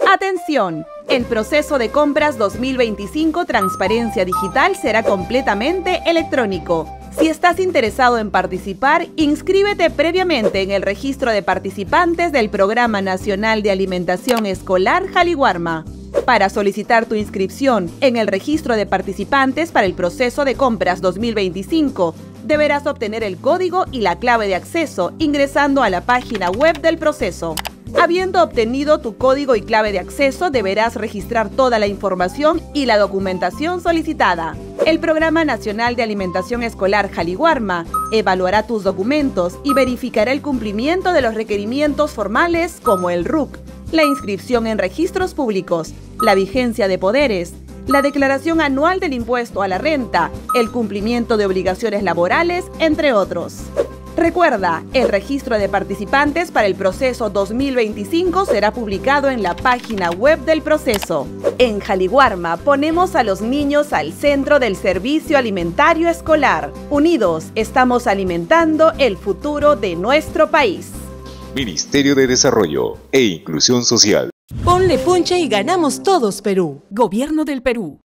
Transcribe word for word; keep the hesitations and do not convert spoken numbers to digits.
¡Atención! El proceso de compras dos mil veinticinco Transparencia Digital será completamente electrónico. Si estás interesado en participar, inscríbete previamente en el registro de participantes del Programa Nacional de Alimentación Escolar Jaliwarma. Para solicitar tu inscripción en el registro de participantes para el proceso de compras dos mil veinticinco, deberás obtener el código y la clave de acceso ingresando a la página web del proceso. Habiendo obtenido tu código y clave de acceso, deberás registrar toda la información y la documentación solicitada. El Programa Nacional de Alimentación Escolar Jaliwarma evaluará tus documentos y verificará el cumplimiento de los requerimientos formales como el R U C, la inscripción en registros públicos, la vigencia de poderes, la declaración anual del impuesto a la renta, el cumplimiento de obligaciones laborales, entre otros. Recuerda, el registro de participantes para el proceso dos mil veinticinco será publicado en la página web del proceso. En Jaliwarma ponemos a los niños al centro del servicio alimentario escolar. Unidos, estamos alimentando el futuro de nuestro país. Ministerio de Desarrollo e Inclusión Social. Ponle punche y ganamos todos, Perú. Gobierno del Perú.